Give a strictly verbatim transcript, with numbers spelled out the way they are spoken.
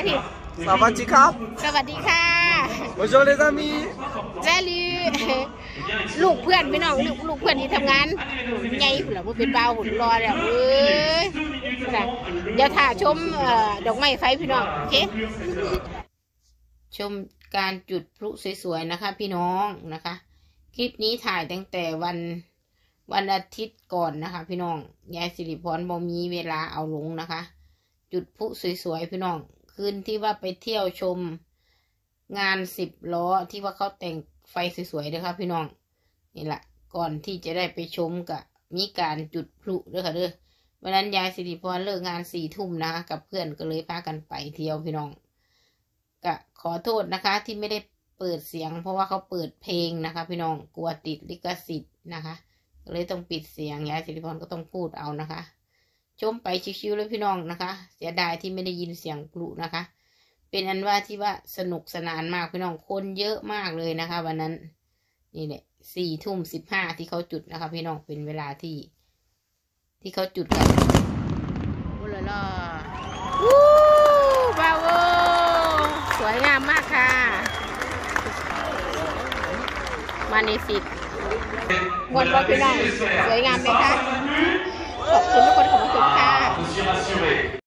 อาทิตย์สวัสดีครับสวัสดีค่ะ Bonjour les amis แซลีลูกเพื่อนพี่น้องลูกลูกเพื่อนที่ทำงานไงหุ่นหรอมันเป็นเบาหุ่นรอแล้วเอ้ยเดี๋ยวถ่าชมดอกไม้ไฟพี่น้องโอเคชมการจุดพลุสวยๆนะคะพี่น้องนะคะคลิปนี้ถ่ายตั้งแต่วันวันอาทิตย์ก่อนนะคะพี่น้องยายสิริพรบ่มีเวลาเอาลงนะคะจุดพลุสวยๆพี่น้องคืนที่ว่าไปเที่ยวชมงานสิบล้อที่ว่าเขาแต่งไฟสวยๆนะคะพี่น้องนี่แหละก่อนที่จะได้ไปชมกับมีการจุดพลุด้วยค่ะเด้อวันนั้นยายสิริพรเลิกงานสี่ทุ่มนะคะกับเพื่อนก็เลยพากันไปเที่ยวพี่น้องก็ขอโทษนะคะที่ไม่ได้เปิดเสียงเพราะว่าเขาเปิดเพลงนะคะพี่น้องกลัวติดลิขสิทธิ์นะคะเลยต้องปิดเสียงยายสิริพรก็ต้องพูดเอานะคะชมไปชิวๆเลยพี่น้องนะคะเสียดายที่ไม่ได้ยินเสียงพลุนะคะเป็นอันว่าที่ว่าสนุกสนานมากพี่น้องคนเยอะมากเลยนะคะวันนั้นนี่แหละสี่ทุ่มสิบห้าที่เขาจุดนะคะพี่น้องเป็นเวลาที่ที่เขาจุดกันโอ้ละล่ะวู้บาวสวยงามมากค่ะมาในสิบมวลว่าพี่น้องสวยงามไหมคะขอบคุณทุกคนขอบคุณค่ะ